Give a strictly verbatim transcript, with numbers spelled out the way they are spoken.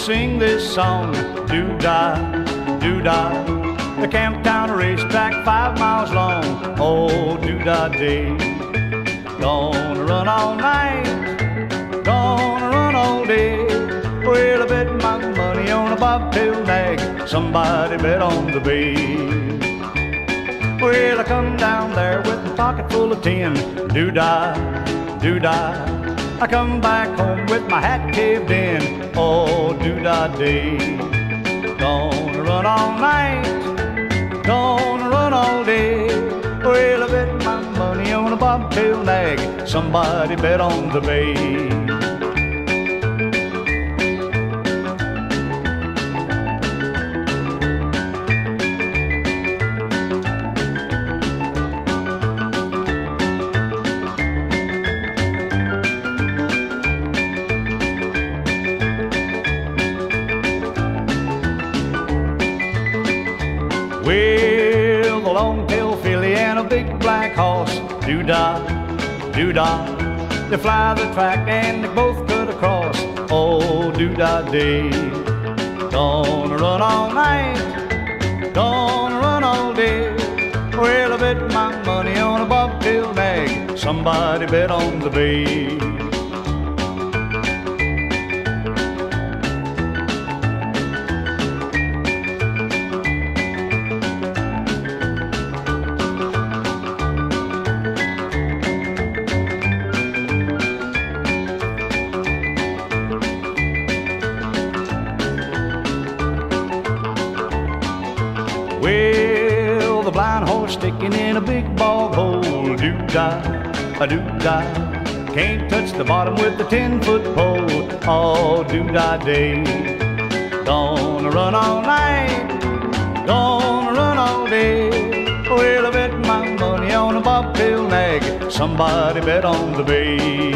sing this song. Do-dah, do-dah, the Camptown racetrack five miles long. Oh, do-dah day, gonna run all night, gonna run all day. Well, I bet my money on a bobtail nag, somebody bet on the bay. Well, I come down there with a pocket full of tin. Do-dah, do-dah, I come back home with my hat caved in. Oh, do-dah day, gonna run all night, gonna run all day. Well, I bet my money on a bobtail nag, somebody bet on the bay. Well, the long-tailed filly and a big black horse, do-dah, do-dah, they fly the track and they both cut across. Oh, do-dah day, gonna run all night, gonna run all day. Well, I bet my money on a bobtail nag, somebody bet on the bay. Well, the blind horse sticking in a big bog hole. Do-dah, a do-dah, can't touch the bottom with the ten-foot pole. Oh, do-dah day, gonna run all night, gonna run all day. Well, I bet my money on a bobtail nag, somebody bet on the bay.